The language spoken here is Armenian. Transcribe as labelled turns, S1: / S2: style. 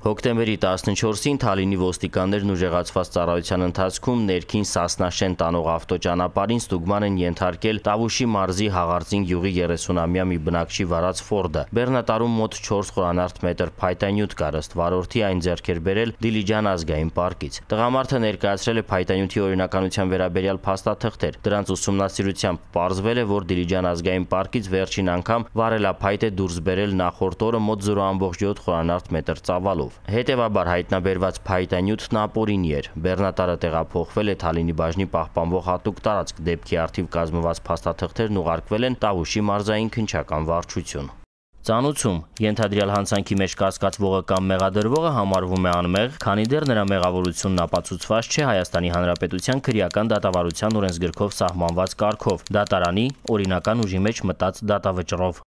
S1: Հոկտեմբերի 14-ին Թալինի ոստիկաններն ուժեղացված ծառայության ընթացքում ներքին Սասնաշեն տանող ավտոճանապարհին ստուգման են ենթարկել Տավուշի մարզի Հաղարծին գյուղի 30-ամյա մի բնակչի վարած Ֆորդը։ Բեռնատարում մոտ 4 խորանարդ մետր փայտանյութ կար, ըստ վարորդի այն ձեռք էր բերել Դիլիջան ազգային պարկից։ Տղամարդը ներկայացրել է փայտանյութի օրինականության վերաբերյալ փաստաթղթեր։ Դրանց ուսումնասիրությամբ պարզվել է, որ Դիլիջան ազգային պարկից վերջին անգամ վարելափայտ է դուրս բերել նախորդ օրը մոտ 0.7 խորանարդ մետր ծավալով։ Հետևաբար հայտնաբերված փայտանյութն ապօրինի էր։ Բեռնատարը տեղափոխվել է Թալինի բաժնի պահպանվող հատուկ տարածք, դեպքի առթիվ կազմված փաստաթղթերն ուղարկվել են Տավուշի մարզային քննչական վարչություն։ Ծանուցում ենթադրյալ հանցանքի մեջ կասկածվողը կամ մեղադրվողը համարվում է անմեղ, քանի դեռ նրա մեղավորությունն ապացուցված չէ Հայաստանի Հանրապետության քրեական դատավարության օրենսգրքով սահմանված կարգով՝ դատարանի օրինական ուժի մեջ մտած դատավճռով։